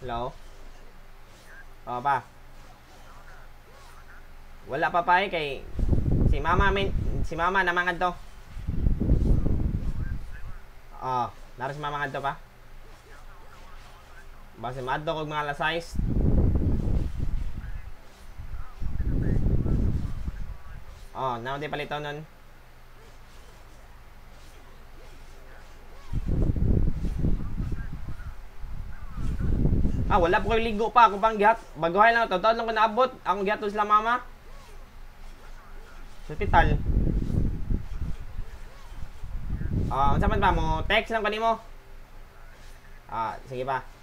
Hello? O pa. Wala pa pa kay si mama namangad to. Naras si mama ngadto pa. Base maadto kog mga alas 6. Naman di palito nun. Wala po kayo ligo pa. Kung pang gihat, baguhay lang. Totoo lang ko naabot. Akong gihat sila mama. Sa hospital. Unsa man ba mo? Text lang pa nimo. Sige pa.